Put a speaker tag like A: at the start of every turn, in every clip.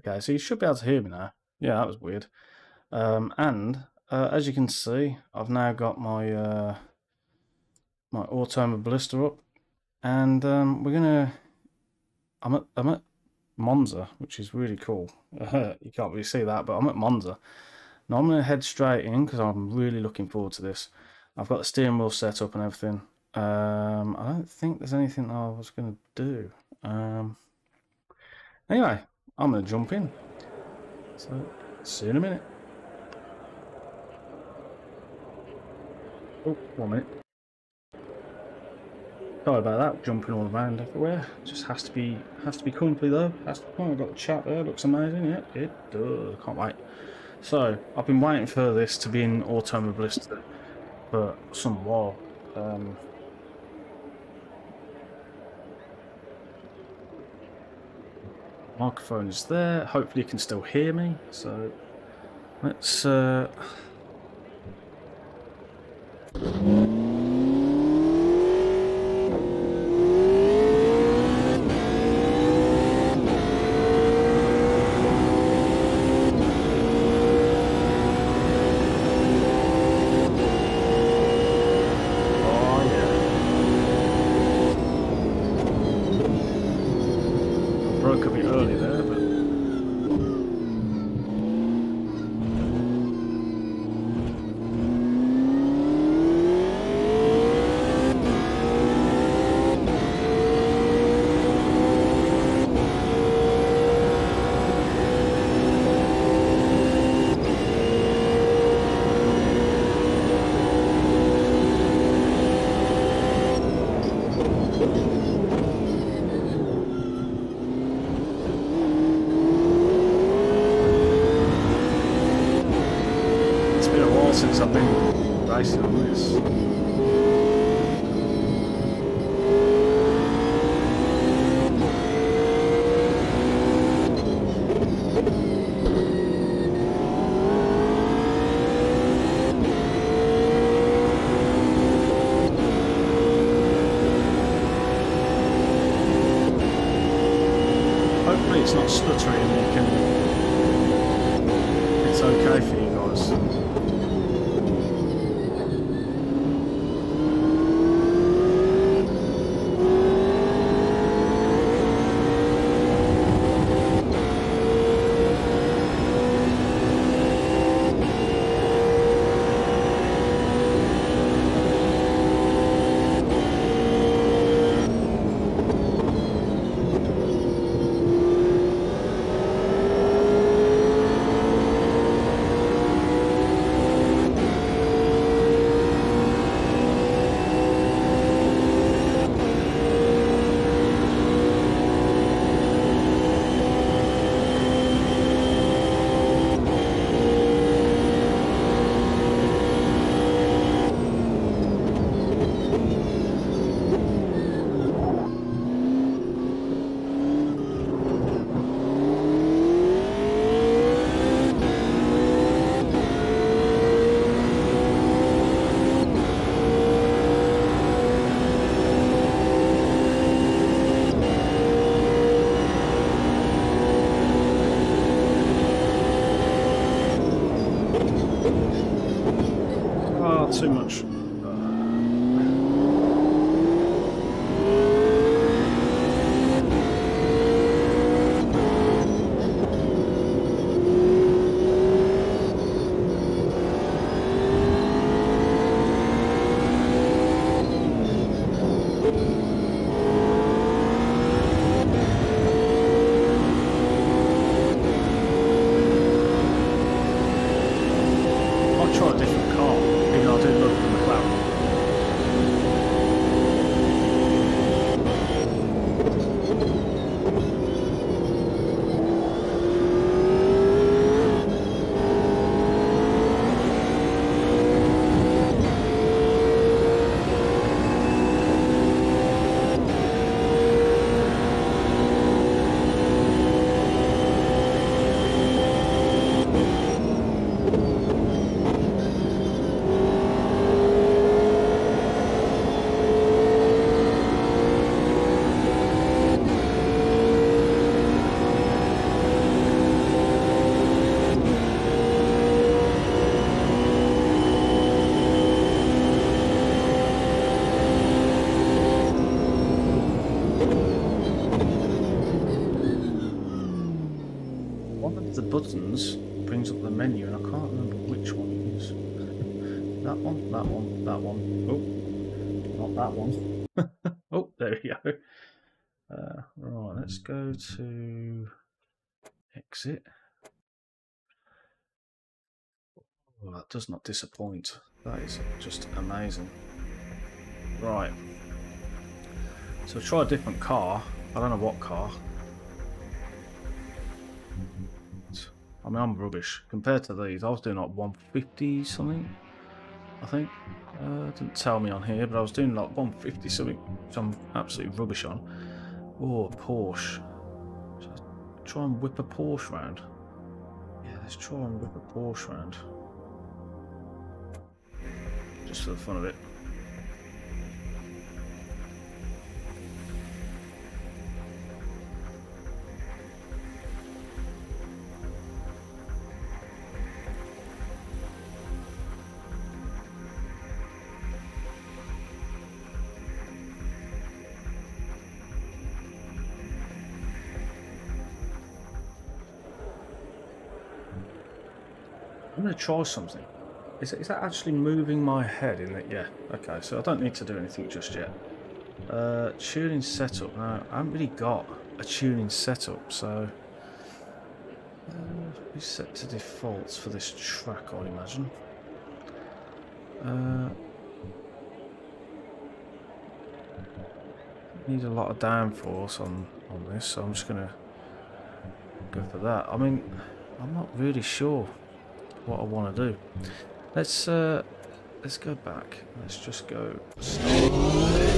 A: Okay, so you should be able to hear me now. Yeah, that was weird. As you can see, I've now got my my automobilista up, and I'm at Monza, which is really cool. You can't really see that, but I'm at Monza. Now I'm gonna head straight in because I'm really looking forward to this. I've got the steering wheel set up and everything. I don't think there's anything I was gonna do. Anyway, I'm gonna jump in. So see you in a minute. Oh, 1 minute. Sorry about that, jumping all around everywhere. Just has to be comfy though. Oh, I've got the chat there, looks amazing. Yeah, it does. Can't wait. So I've been waiting for this to be in Automobilista for some while. Microphone is there. Hopefully you can still hear me. So let's broke a bit early there, but since I've been racing on this. Hopefully it's not stuttering and it's okay for you guys. of the buttons brings up the menu, and I can't remember which one it is. That one, that one, that one. Oh, not that one. Oh, there we go. Right, let's go to exit. Oh, that does not disappoint. That is just amazing. Right. So try a different car. I don't know what car. I mean, I'm rubbish. Compared to these, I was doing like 150 something, I think. Didn't tell me on here, but I was doing like 150 something, which I'm absolutely rubbish on. Oh, Porsche. Should I try and whip a Porsche round? Yeah, let's try and whip a Porsche round. Just for the fun of it. I'm going to try something. Is that actually moving my head in it? Yeah, okay, so I don't need to do anything just yet. Tuning setup. Now, I haven't really got a tuning setup, so we set to defaults for this track, I imagine. Need a lot of downforce on this, so I'm just going to go for that. I mean, I'm not really sure what I want to do. Let's go back. Let's just go start.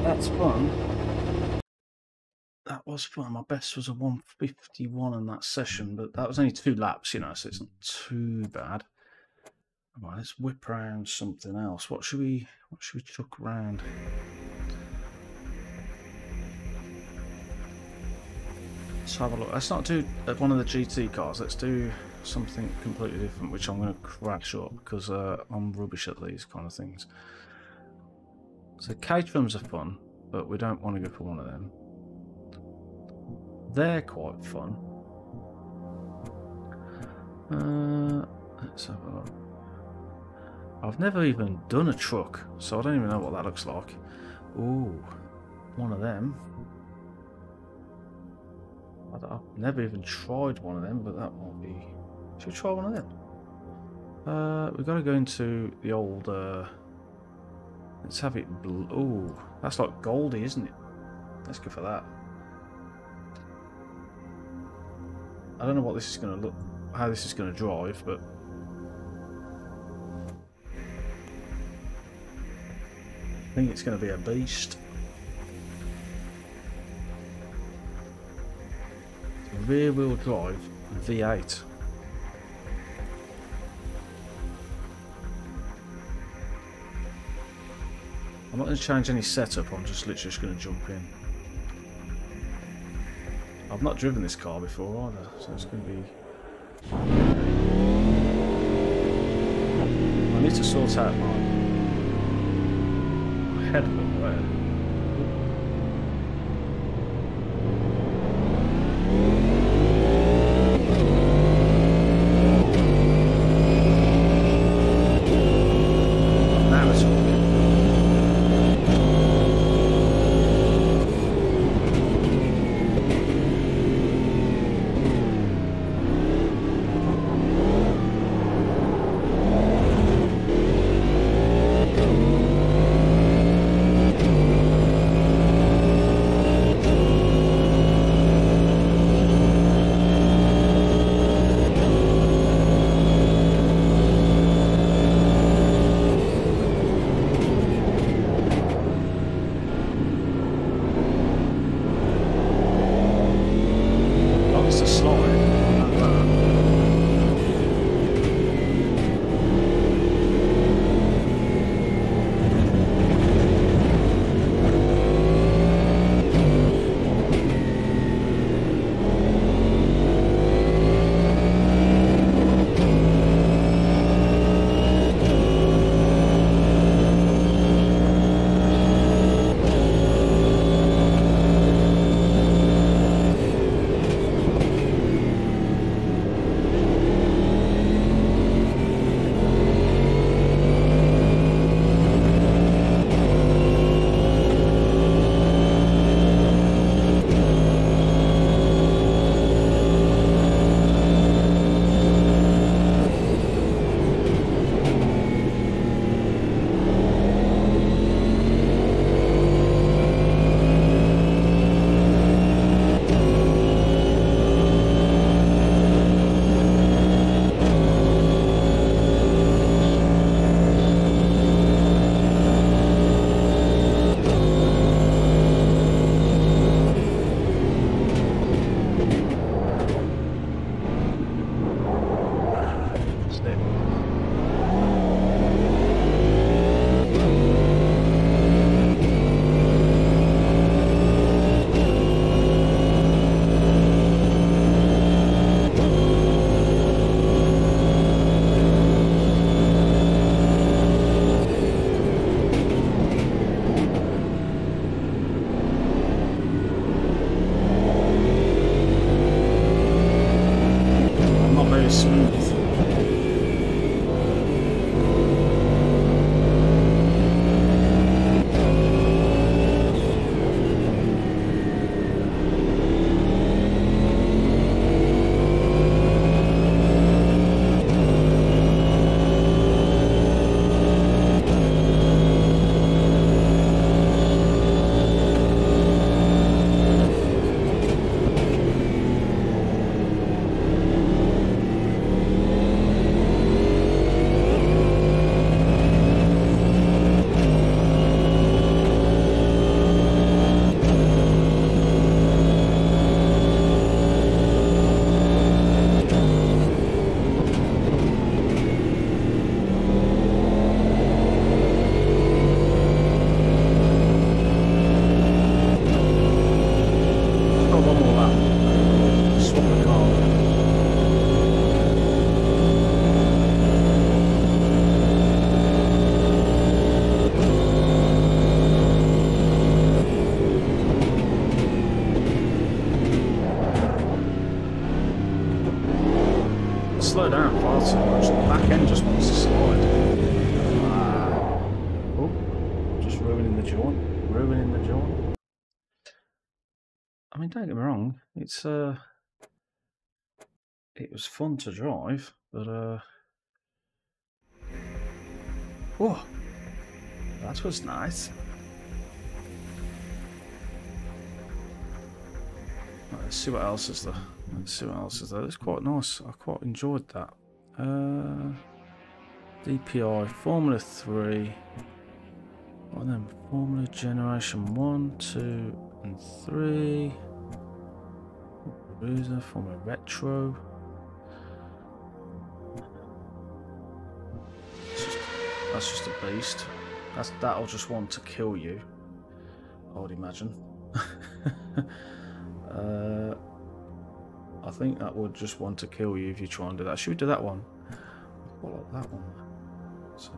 A: that's fun. That was fun. My best was a 151 in that session, but that was only 2 laps, you know, so it's not too bad. Right, let's whip around something else. What should we chuck around? Let's have a look. Let's not do one of the GT cars. Let's do something completely different, which I'm going to crash up because I'm rubbish at these kind of things. So cage films are fun, but we don't want to go for one of them. They're quite fun. Let's have a look. I've never even done a truck, so I don't even know what that looks like. Ooh, one of them. I've never even tried one of them, but that might be... Should we try one of them? We've got to go into the old... Let's have it blue. Ooh, that's like goldy, isn't it? Let's go for that. I don't know what this is going to look... How this is going to drive, but... I think it's going to be a beast. Rear wheel drive V8. I'm not going to change any setup, I'm just literally just going to jump in. I've not driven this car before either, so it's going to be... I need to sort out my head a bit red. slow down far too much. The back end just wants to slide. Oh, just ruining the joint. Ruining the joint. I mean, don't get me wrong. It's it was fun to drive, but whoa, that was nice. Right, let's see what else is there. Let's see what else is there. It's quite nice. I quite enjoyed that. DPI Formula 3. What then? Formula Generation 1, 2, and 3. Cruiser, Formula Retro. That's just a beast. That'll just want to kill you, I would imagine. I think that would just want to kill you if you try and do that. Should we do that one? I like that one. So,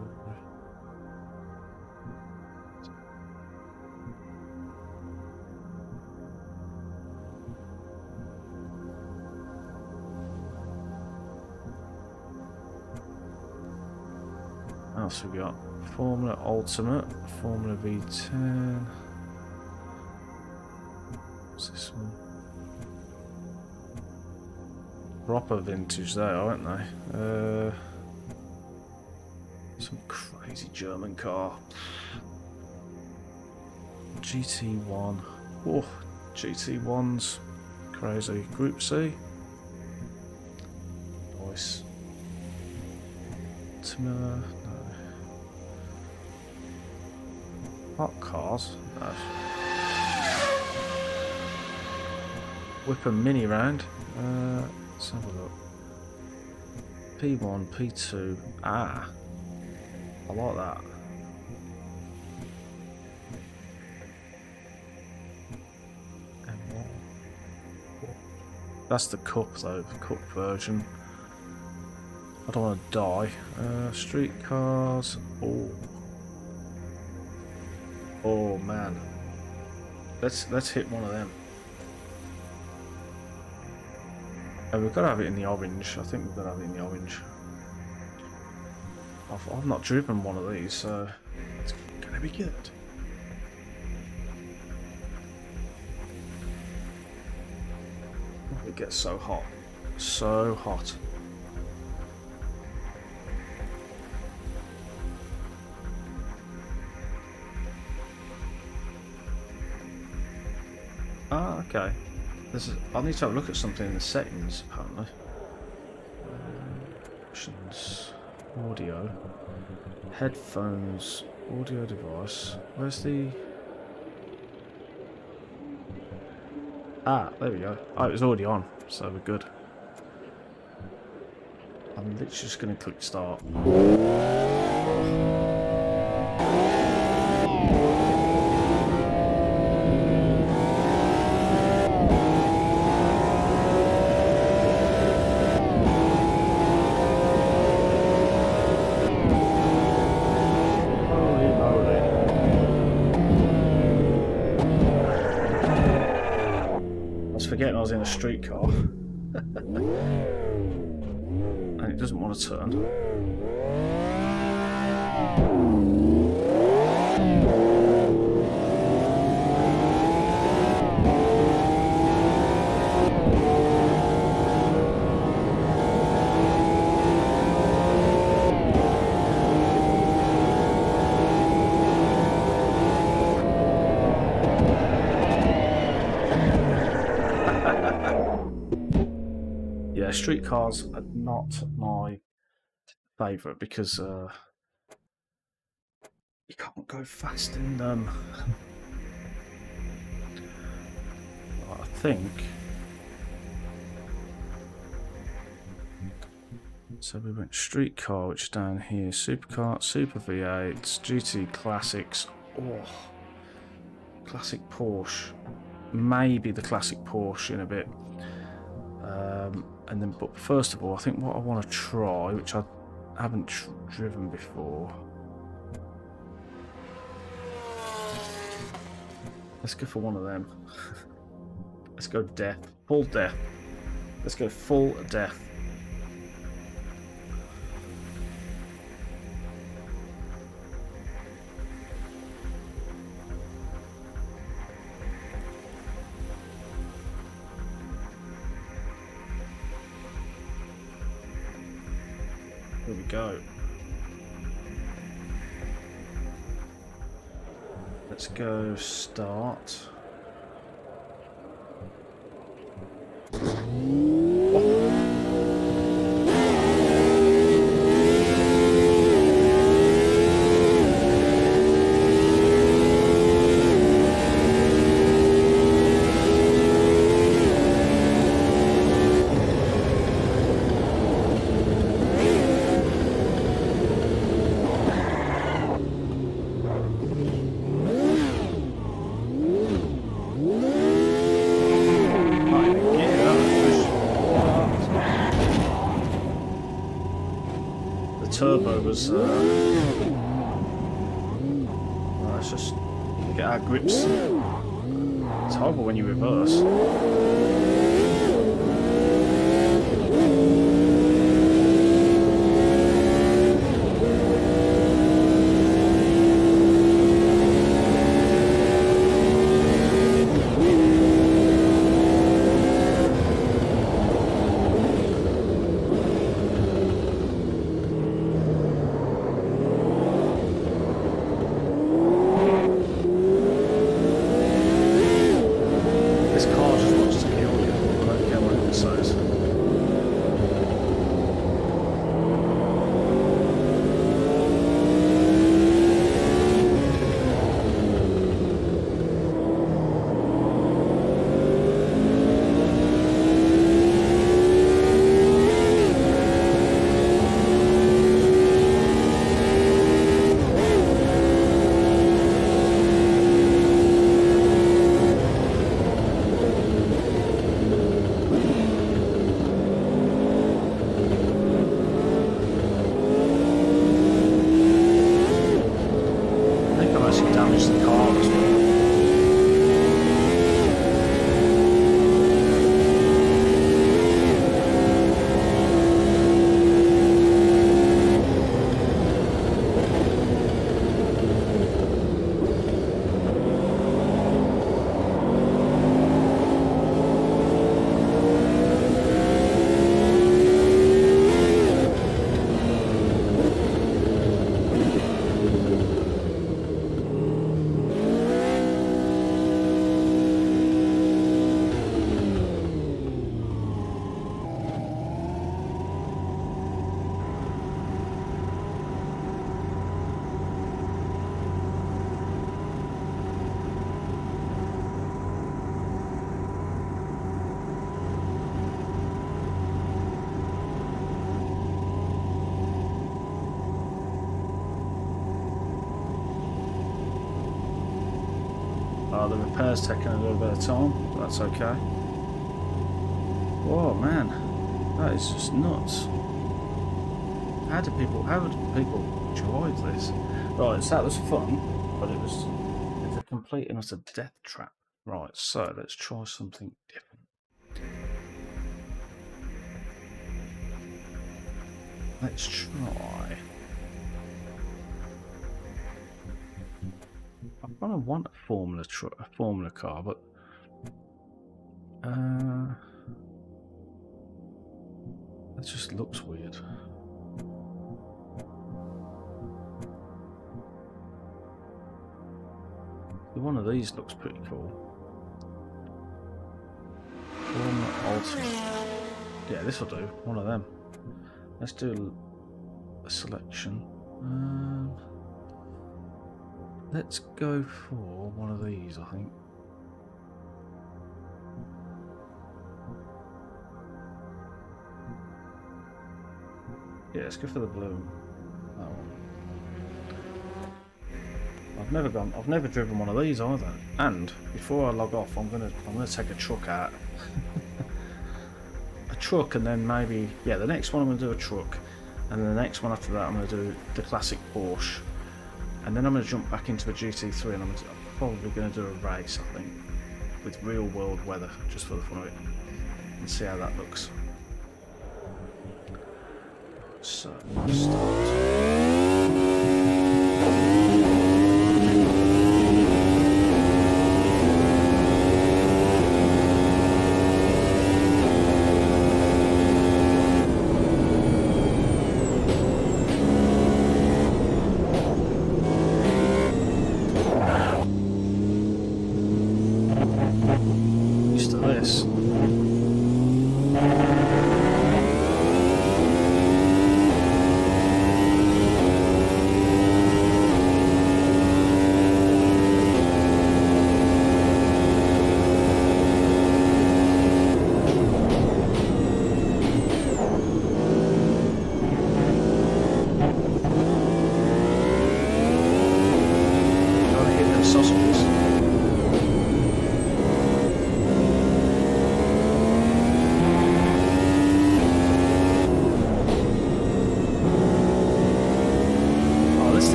A: what else we got? Formula Ultimate, Formula V10. What's this one? Proper vintage there, aren't they? Some crazy German car. GT1. Oh, GT1's crazy. Group C. Nice. No. Hot cars. No. Whip a mini round. Let's have a look. P1, P2. Ah, I like that. That's the cup though, the cup version. I don't want to die. Street cars. Oh. Oh man. Let's hit one of them. Oh, we've got to have it in the orange. I think we've got to have it in the orange. I've not driven one of these, so it's going to be good. It gets so hot. So hot. Ah, okay. I need to have a look at something in the settings, apparently. Options, audio, headphones, audio device. Where's the... Ah, there we go. Oh, it was already on, so we're good. I'm literally just going to click start. Forgetting I was in a street car and it doesn't want to turn. Yeah, street cars are not my favourite because you can't go fast in them. I think. So we went street car, which is down here, supercar, super V8s, GT classics. Oh, classic Porsche. Maybe the classic Porsche in a bit. And then, but first of all, I think what I want to try, which I haven't driven before. Let's go for one of them. Let's go death, full death. Let's go full death. go. Let's go start. Turbo was let's just get our grips. It's horrible when you reverse. The repair's taking a little bit of time, but that's okay. Whoa, man, that is just nuts. How do people enjoy this? Right, so that was fun, but it's a complete and utter death trap. Right, so let's try something different. Let's try. I kind of want a Formula car, but it just looks weird. One of these looks pretty cool. Formula Ultimate. Yeah, this will do. One of them. Let's do a selection. Let's go for one of these, I think. Yeah, let's go for the blue. That one. I've never driven one of these either. And before I log off, I'm gonna take a truck out. A truck, and then maybe the next one I'm gonna do a truck, and then the next one after that I'm gonna do the classic Porsche. And then I'm going to jump back into a GT3 and I'm probably going to do a race, I think, with real world weather, just for the fun of it, and see how that looks. So, let's start.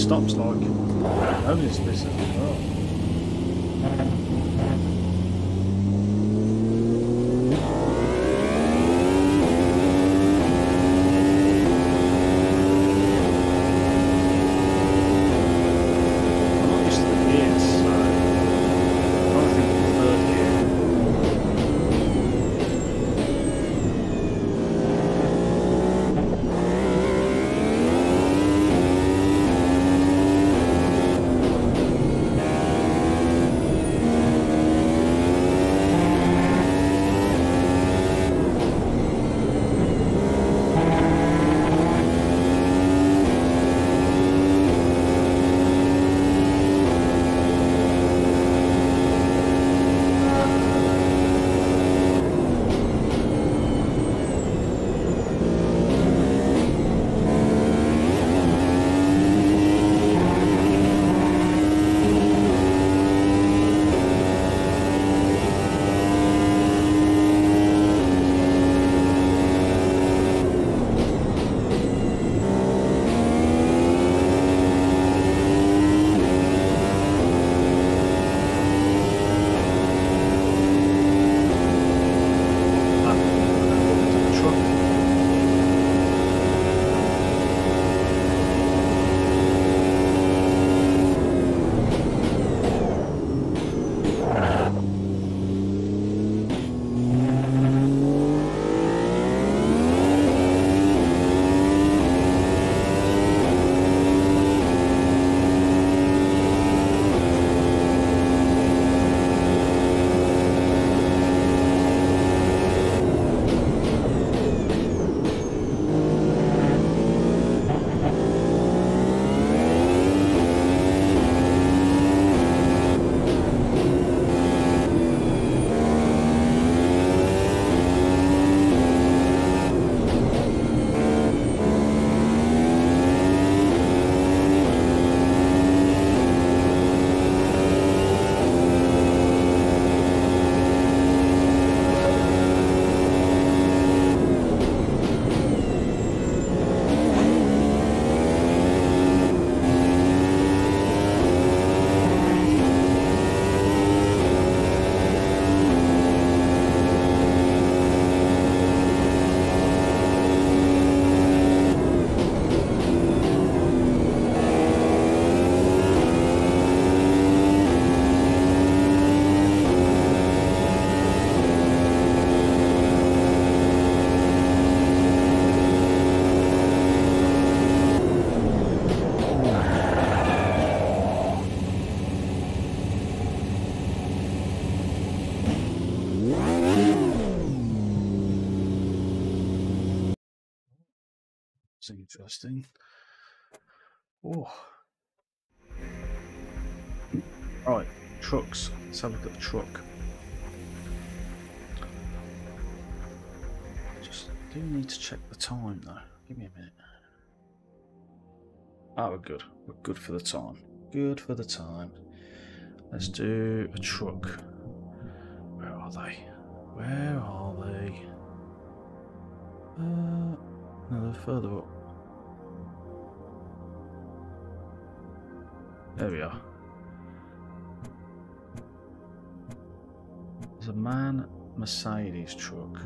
A: stops like nobody's business as well. It's interesting. Oh. Right, trucks. Let's have a look at the truck. Just do need to check the time though. Give me a minute. Oh, we're good. We're good for the time. Good for the time. Let's do a truck. Where are they? Where are they? No, they're further up. There we are. There's a MAN Mercedes truck.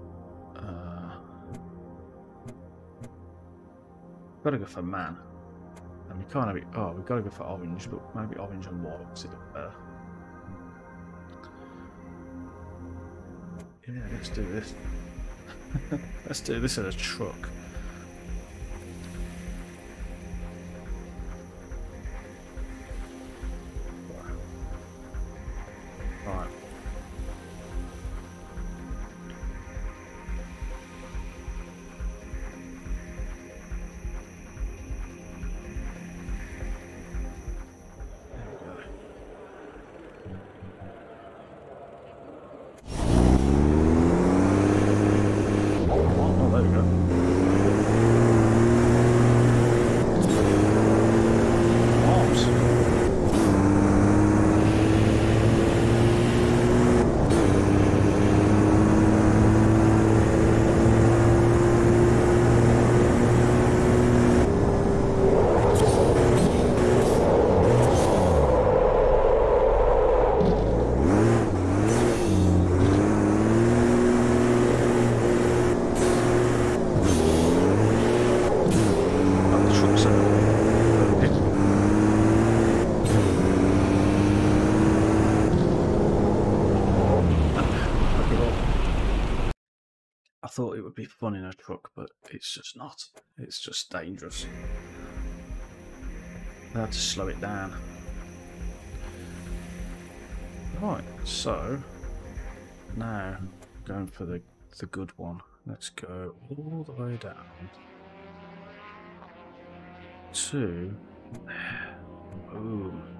A: Gotta go for MAN. And we can't have it. Oh, we've got to go for orange, but maybe orange and white because it look better. Yeah, let's do this. Let's do this in a truck. Right. There we go. thought it would be fun in a truck, but it's just not. It's just dangerous. I had to slow it down. Right, so now going for the good one. Let's go all the way down to boom.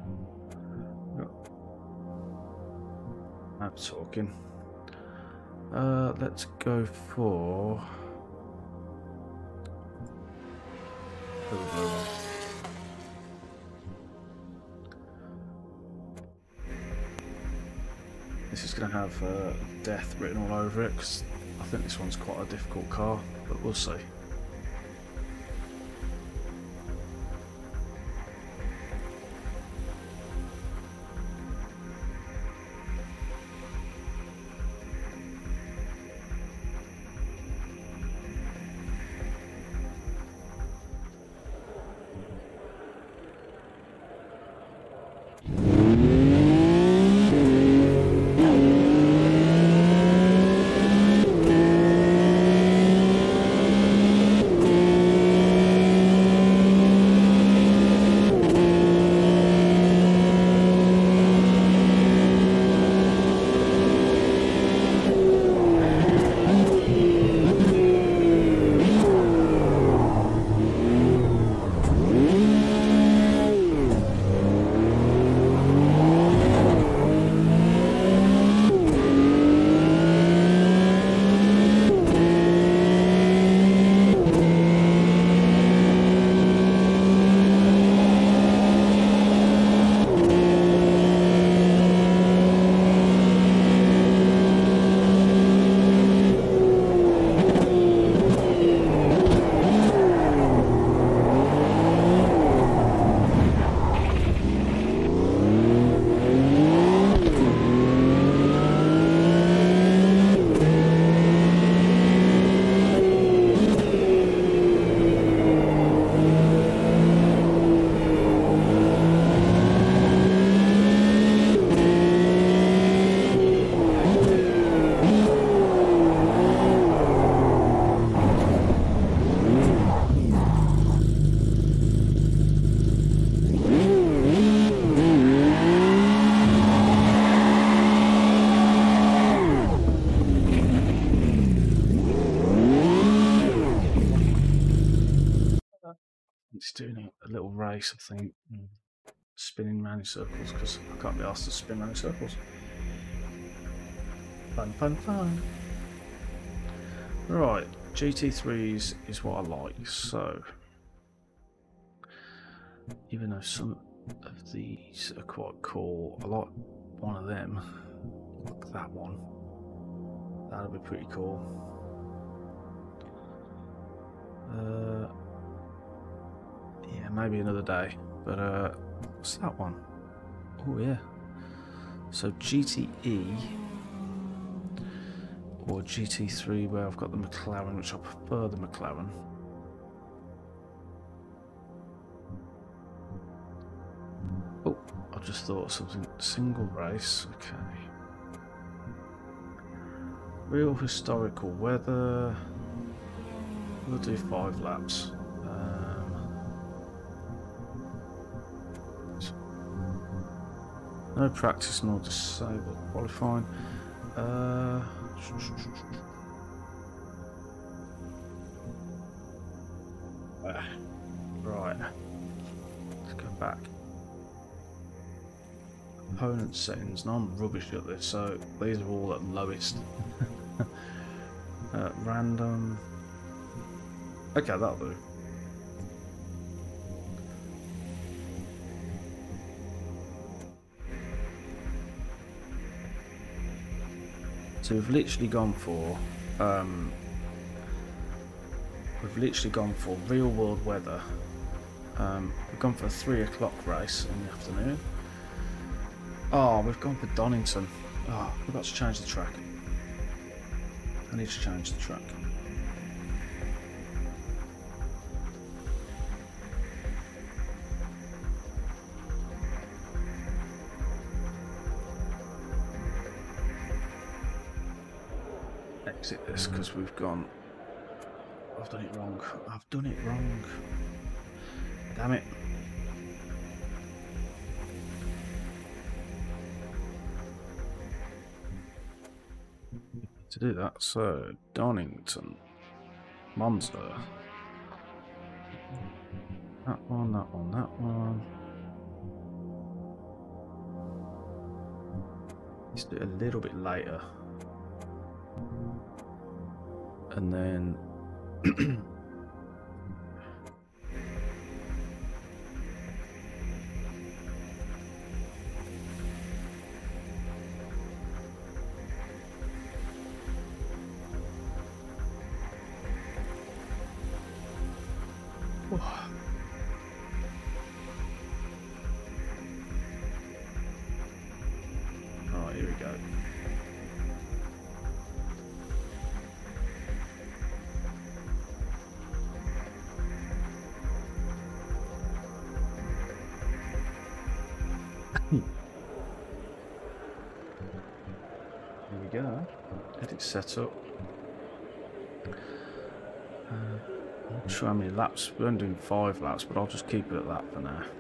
A: I'm talking. Let's go for this is going to have death written all over it, because I think this one's quite a difficult car, but we'll see. It's doing a little race, I think, spinning around in circles, because I can't be asked to spin around in circles. Fun, fun, fun. Right, GT3s is what I like, so even though some of these are quite cool, I like one of them, like that one. That'll be pretty cool. Yeah, maybe another day, but what's that one? Oh yeah, so GTE or GT3, where I've got the McLaren, which I prefer the McLaren. Oh, I just thought of something. Single race, okay. Real historical weather. We'll do 5 laps. No practice nor disabled qualifying. Right. Let's go back. Component settings. Now I'm rubbish at this, so these are all at lowest. Random. Okay, that'll do. So we've literally gone for real world weather. We've gone for a 3 o'clock race in the afternoon. Oh, we've gone for Donington. Oh, I forgot to change the track. I need to change the track. Is it this? Because we've gone... I've done it wrong. I've done it wrong. Damn it. To do that, so Donington, Monza. That one, that one, that one. Let's do it a little bit later. And then Alright, here we go. Here we go. Edit setup. I'm not sure how many laps. We're only doing 5 laps, but I'll just keep it at that for now.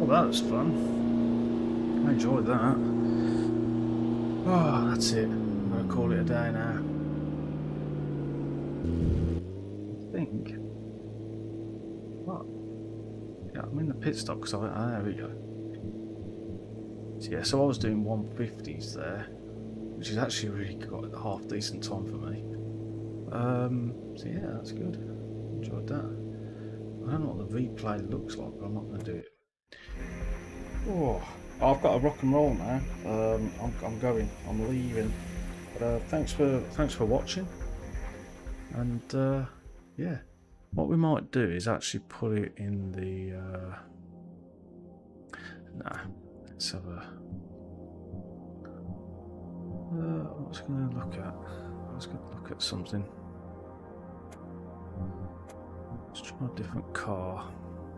A: Oh, that was fun. I enjoyed that. Oh, that's it. I'm going to call it a day now. I think. What? Yeah, I'm in the pit stop because there we go. So, yeah, so I was doing 150s there, which is actually really got a half decent time for me. So yeah, that's good. Enjoyed that. I don't know what the replay looks like, but I'm not going to do it. Oh, I've got a rock and roll now. I'm going. I'm leaving. But thanks for watching. And yeah, what we might do is actually put it in the. Nah, let's have a. What's going to look at? Let's go look at something. Let's try a different car.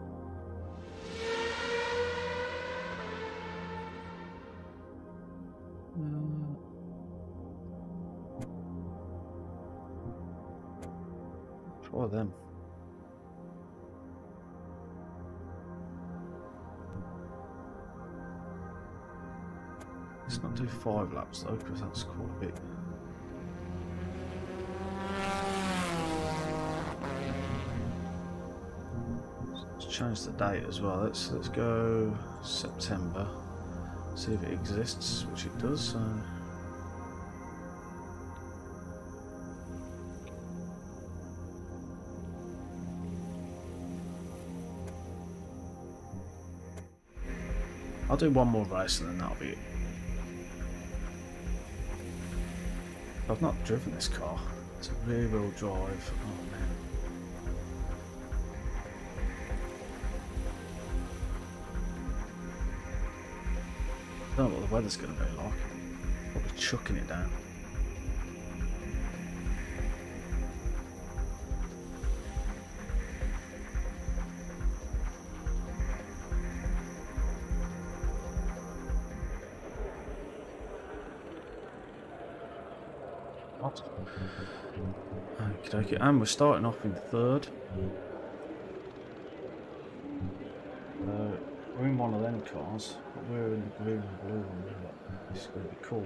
A: Try them. Let's not do 5 laps though, because that's quite a bit. Let's change the date as well. Let's go September. See if it exists, which it does. So. I'll do one more race and then that'll be it. I've not driven this car. It's a rear-wheel drive. Oh man. I don't know what the weather's going to be like. Probably chucking it down. Okay, and we're starting off in 3rd. We're in one of them cars, but we're in the green and blue one. This is going to be cool.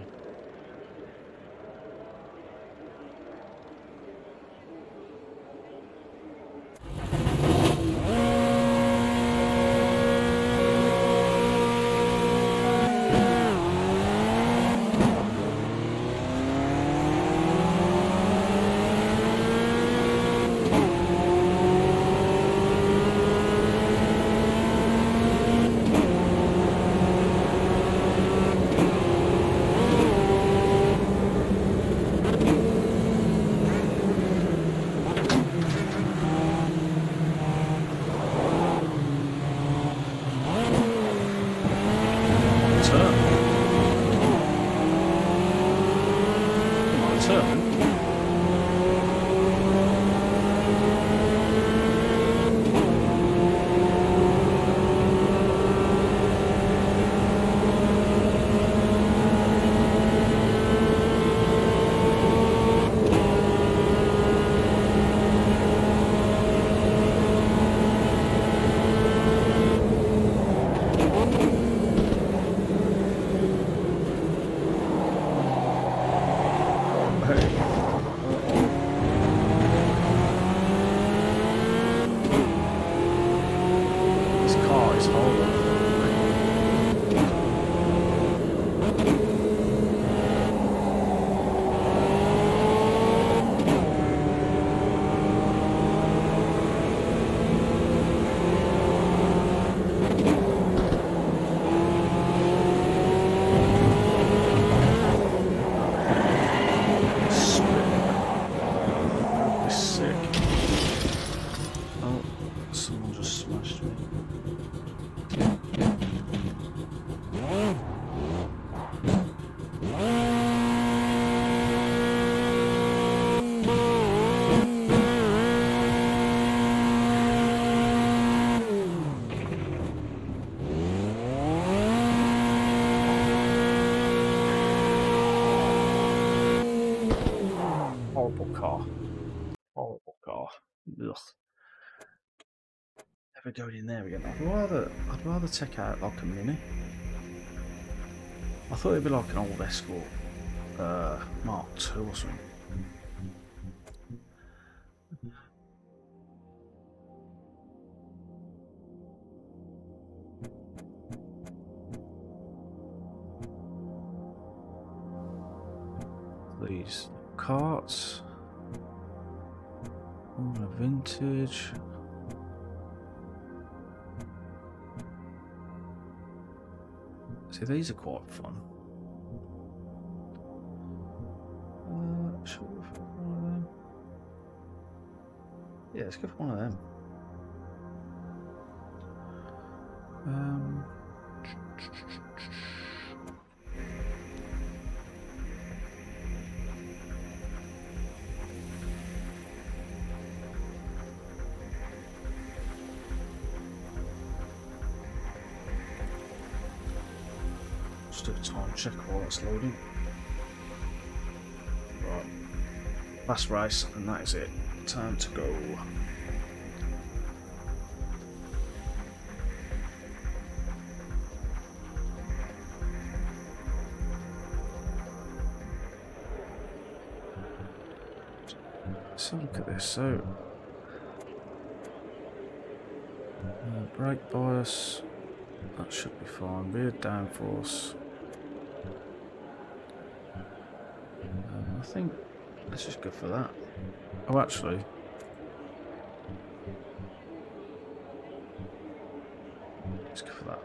A: Horrible car. Horrible car. Ugh. Ever going in there again? I'd rather take out like a Mini. I thought it'd be like an old Escort Mark II or something. These carts, all the vintage. See, these are quite fun. Should we go for one of them? Yeah, let's go for one of them. Just do a time check while it's loading. Right, last race, and that is it. Time to go. So look at this. So brake bias, that should be fine. Rear downforce. I think let's just go for that. Oh, actually, let's go for that.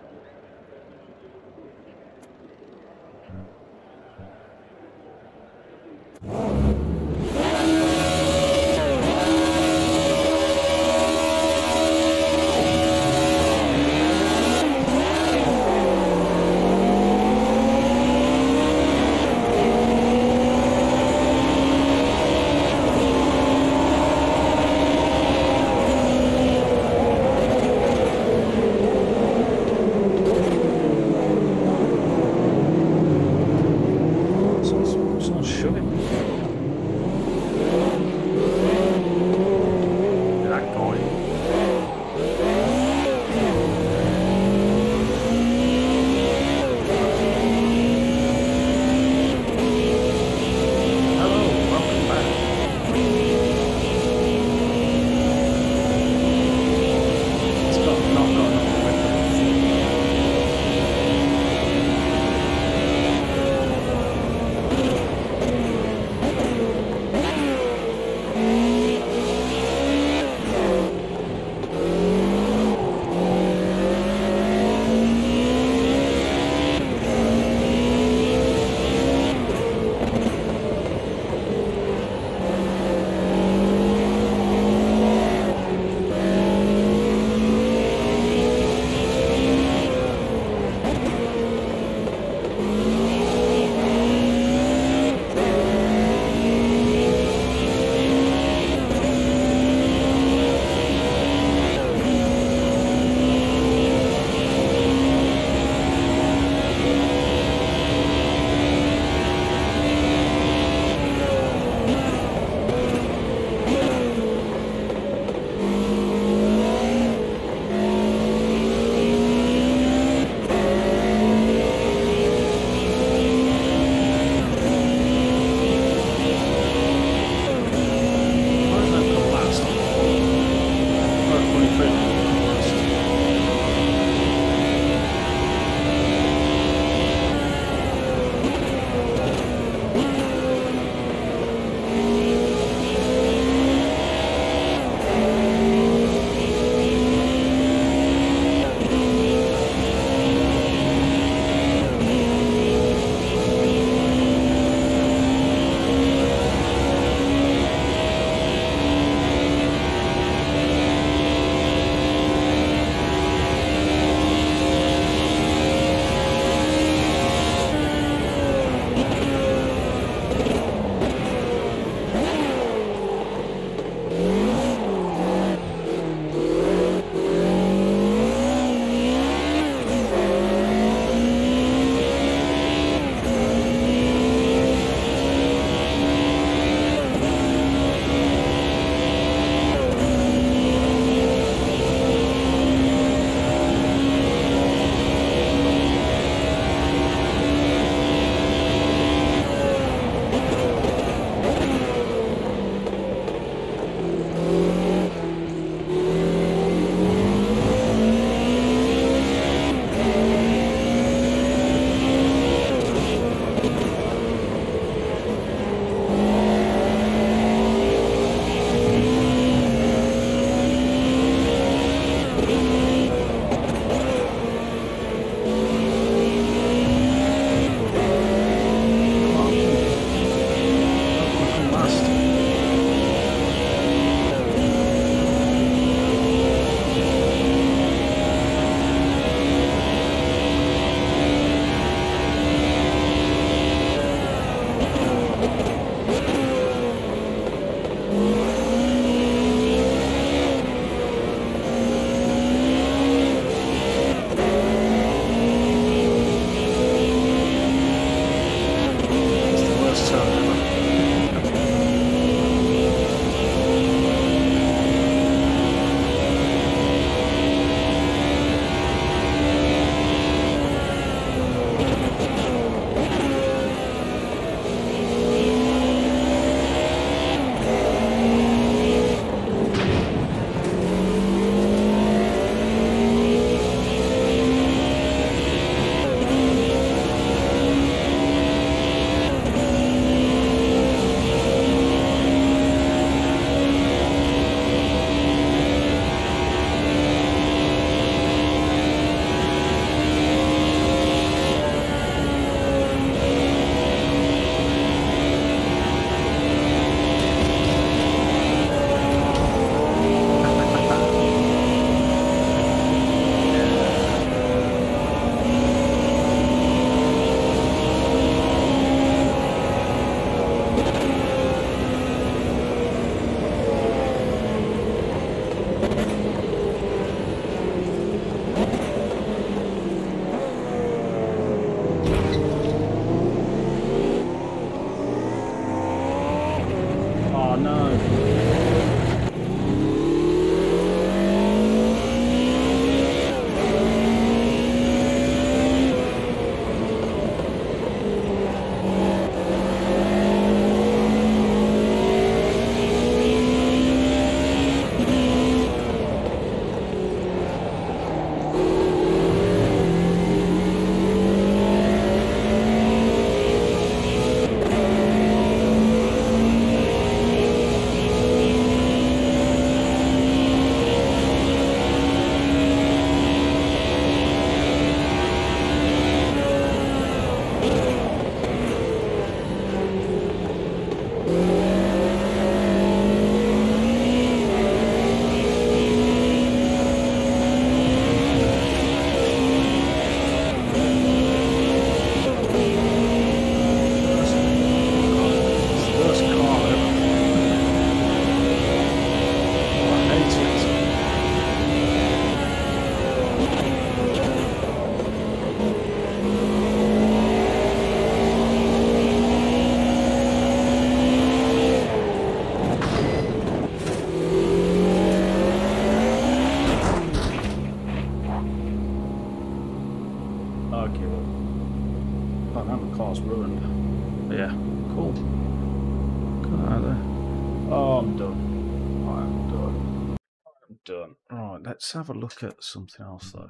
A: done. Right, let's have a look at something else though.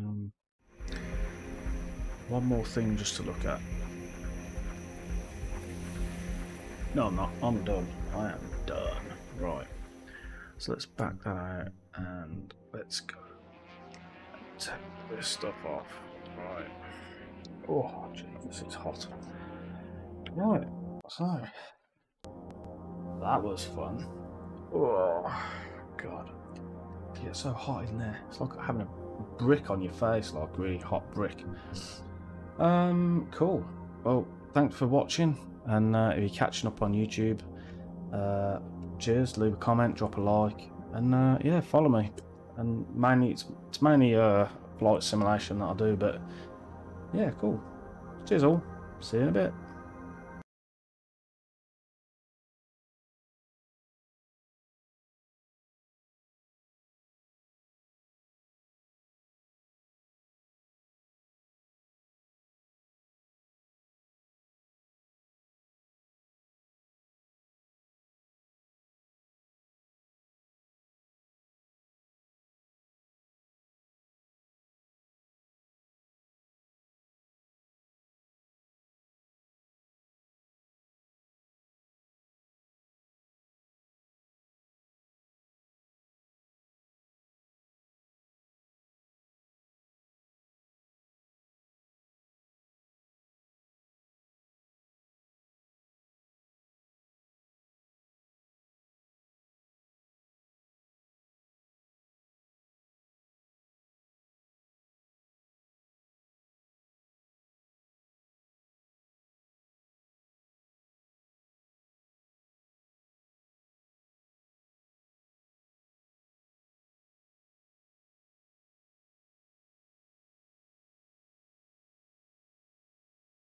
A: One more thing just to look at. No, I'm not. I'm done. I am done. Right. So let's back that out and let's go. Take this stuff off. Right. Oh, Jesus, it's hot. Right. So that was fun. Oh, God. You get so hot in there. It's like having a brick on your face, like really hot brick. Cool. Well, thanks for watching. And if you're catching up on YouTube, cheers, leave a comment, drop a like, and yeah, follow me. And mainly it's mainly flight simulation that I do, but yeah, cool. Cheers all. See you in a bit.